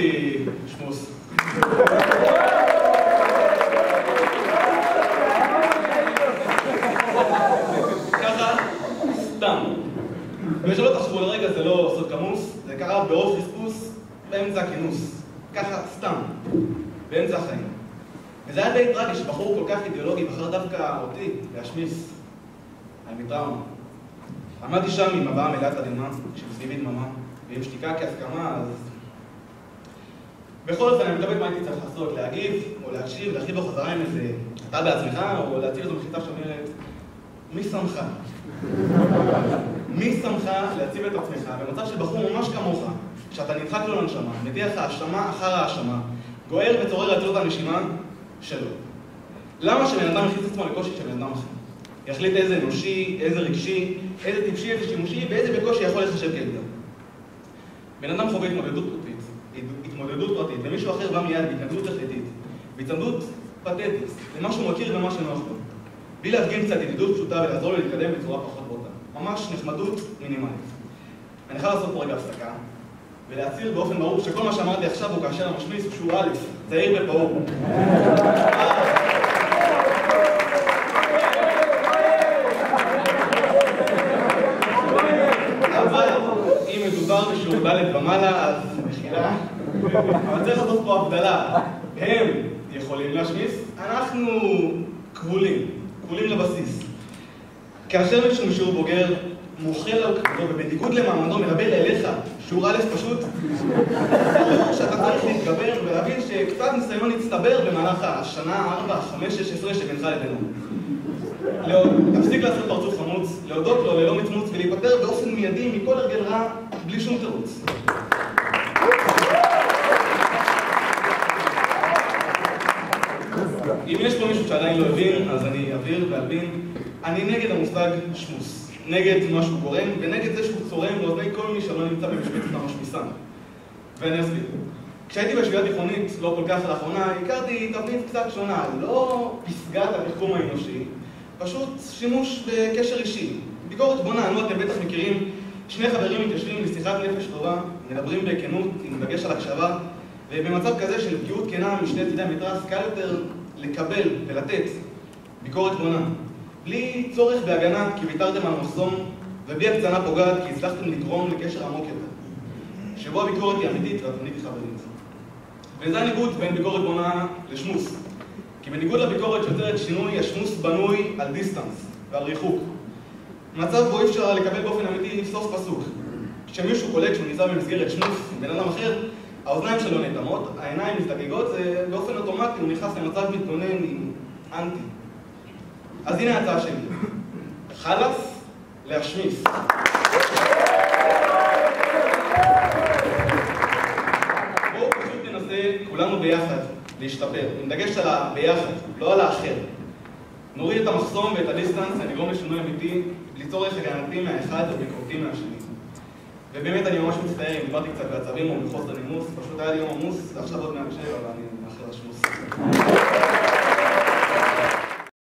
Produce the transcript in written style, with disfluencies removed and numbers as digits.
לי שמוס. ככה, סתם. ושלא תחשבו לרגע, זה לא סוד כמוס, זה קרה ברוב חספוס באמצע הכינוס. ככה, סתם. באמצע החיים. וזה היה די טרגי שבחור כל כך אידיאולוגי בחר דווקא אותי להשמיס על מטראומה. עמדתי שם עם הבאה מלאת תדהמה, כשמסביבי דממה, ועם שתיקה כהסכמה, אז... בכל אופן, אני מתלבט מה הייתי צריך לעשות, להגיב או להקשיב, להכיב בחזרה עם איזה אתה בעצמך, או להציל איזו מחיתה שאומרת, מי שמך? מי שמך להציב את עצמך במצב של בחור ממש כמוך, שאתה נדחק לו לנשמה, מדיח האשמה אחר האשמה, גוער וצורר לעצור את הנשימה שלו. למה שבן אדם יכניס את עצמו לקושי של בן אדם אחר? יחליט איזה אנושי, איזה רגשי, איזה טיפשי, איזה שימושי, ואיזה בקושי יכול לחשב כאתגר. בן אדם חווה התמודדות פרטית, ומישהו אחר בא מיד בהתנגדות החלטית, בהתנגדות פתטית, למה שהוא מכיר ומה שנוח לו. בלי להפגין קצת ידידות פשוטה ולעזור לו להתקדם בצורה פחות בוטה. ממש נחמדות מינימלית. אני חייב לעשות פה רגע הפסקה, ולהצהיר באופן ברור שכל מה שאמרתי עכשיו הוא כאשר המשמיס שהוא א', צעיר ופעור. אבל אם מדובר בשיעור ד' ומעלה, אז מחילה. אבל צריך לעשות פה הבדלה. הם יכולים להשמיס, אנחנו כבולים לבסיס. כאשר מישהו משיעור בוגר מוכל על כבודו ובניגוד למעמדו מדבר אליך, שיעור א' פשוט, ברור שאתה צריך להתגבר ולהבין שקצת ניסיון יצטבר במהלך השנה 4, 5, 16 שבינך לבינו. תפסיק לעשות פרצוף חמוץ, להודות לו ללא מצמוץ ולהיפטר באופן מיידי מכל הרגל רע בלי שום תירוץ. אם יש פה מישהו שעדיין לא הבין, אז אני אבהיר ואלבין. אני נגד המושג שמוס, נגד מה שהוא גורם, ונגד זה שהוא צורם לאוזני כל מי שלא נמצא במשבצת המשמיסה. ואני אסביר. כשהייתי בשבילה תיכונית, לא כל כך לאחרונה, הכרתי תבנית קצת שונה, לא פסגת התחכום האנושי, פשוט שימוש בקשר אישי. ביקורת בונה, אתם בטח מכירים, שני חברים מתיישבים לשיחת נפש טובה, מדברים בכנות עם דגש על הקשבה, ובמצב כזה של פגיעות כנה משני צידי המתרס, קל יותר לקבל ולתת ביקורת בונה. בלי צורך בהגנה כי ויתרתם על מחסום, ובלי הקצנה פוגעת כי הצלחתם לגרום לקשר עמוק יותר. שבו הביקורת היא אמיתית והתבנית היא חברית. וזה הניגוד בין ביקורת בונה לשמוס. כי בניגוד לביקורת שיוצרת שינוי, השמוס בנוי על דיסטנס ועל ריחוק. מצב בו אי אפשר לקבל באופן אמיתי סוף פסוק. כשמישהו קולט שהוא נמצא במסגרת שמוס עם בן אדם אחר, האוזניים שלו נתמות, העיניים מזדגגות, זה באופן אוטומטי הוא נכנס למצב מתגונן עם אנטי. אז הנה ההצעה שלי. חלאס להשמיס. בואו פשוט ננסה כולנו ביחד להשתפר, עם דגש על הביחד, לא על האחר. נוריד את המחסום ואת הדיסטנס, נגרום לשינוי אמיתי, בלי צורך הגנתי מהאחד וביקורתי מהשני. ובאמת אני ממש מצטער אם דיברתי קצת בעצבים או מחוסר נימוס, פשוט היה לי יום עמוס, ועכשיו עוד 107 ואני מאחר לשמוס.